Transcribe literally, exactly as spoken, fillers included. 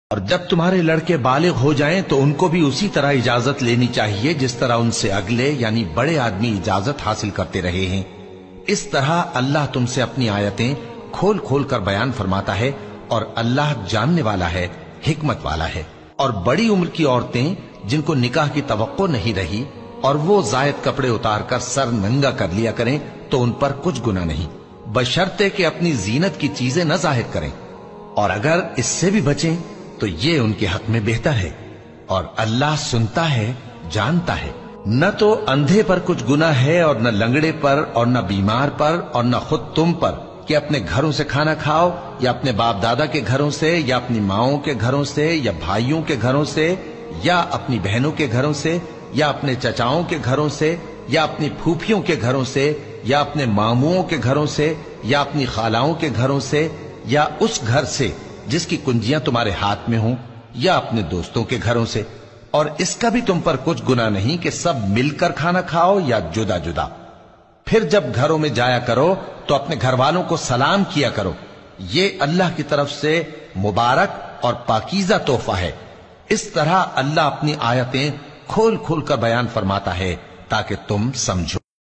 اور جب تمہارے لڑکے بالغ ہو جائیں تو ان کو بھی اسی طرح اجازت لینی چاہیے جس طرح ان سے اگلے یعنی بڑے آدمی اجازت حاصل کرتے رہے ہیں۔ اس طرح اللہ تم سے اپنی آیتیں کھول کھول کر بیان فرماتا ہے، اور اللہ جاننے والا ہے، حکمت والا ہے۔ اور بڑی عمر کی عورتیں جن کو نکاح کی توقع نہیں رہی اور وہ زائد کپڑے اتار کر سر ننگا کر لیا کریں تو ان پر کچھ گناہ نہیں، بشرطے کہ اپنی زینت کی چیزیں نہ ظاہر کریں، اور اگر اس سے بھی بچیں تو یہ ان کے حق میں بہتر ہے، اور اللہ سنتا ہے، جانتا ہے۔ نہ تو اندھے پر کچھ گناہ ہے اور نہ لنگڑے پر اور نہ بیمار پر اور نہ خود تم پر کہ اپنے گھروں سے کھانا کھاؤ، یا اپنے باپ دادا کے گھروں سے، یا اپنی ماؤں کے گھروں سے، یا بھائیوں کے گھروں سے، یا اپنی بہنوں کے گھروں سے، یا اپنے چچاؤں کے گھروں سے، یا اپنی پھوپھیوں کے گھروں سے، یا اپنے ماموؤں کے گھروں سے، یا اپنی خالاؤں کے گھروں سے، یا اس گھر سے جس کی کنجیاں تمہارے ہاتھ میں ہوں، یا اپنے دوستوں کے گھروں سے۔ اور اس کا بھی تم پر کچھ گناہ نہیں کہ سب مل کر کھانا کھاؤ یا جدا جدا۔ پھر جب گھروں میں جایا کرو تو اپنے گھر والوں کو سلام کیا کرو، یہ اللہ کی طرف سے مبارک اور پاکیزہ تحفہ ہے۔ اس طرح اللہ اپنی آیتیں کھول کھول کر بیان فرماتا ہے تاکہ تم سمجھو۔